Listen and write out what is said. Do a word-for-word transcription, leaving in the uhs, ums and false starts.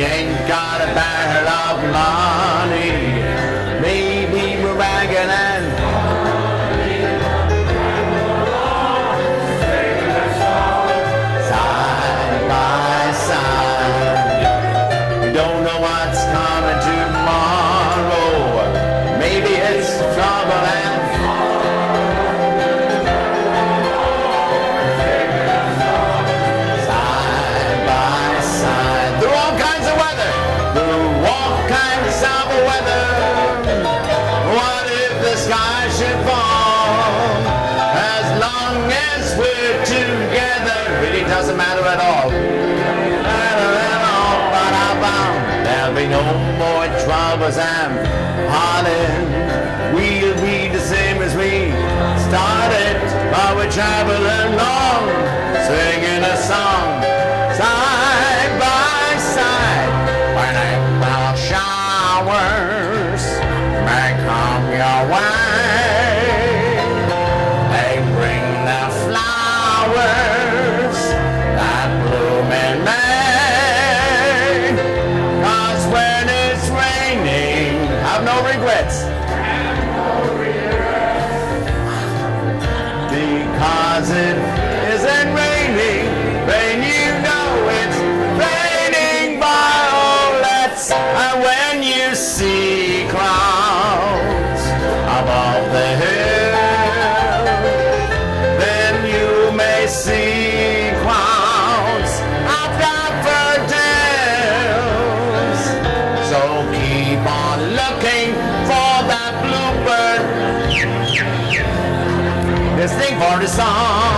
ain't got a barrel of money. Maybe we're ragging and side by side. We don't know what's coming tomorrow. Maybe it's trouble and doesn't matter at all. There'll be no more troubles and heartache. We'll be the same as we started, but we're traveling along, singing a song, side by side. When April showers may come your way, they bring the flowers that bloom in May. 'Cause when it's raining, have no regrets. Because it isn't raining, then you know it's raining violets. And when you see clouds above the hill, then you may see clouds of daffodils. So keep on looking for that bluebird, listening for the song.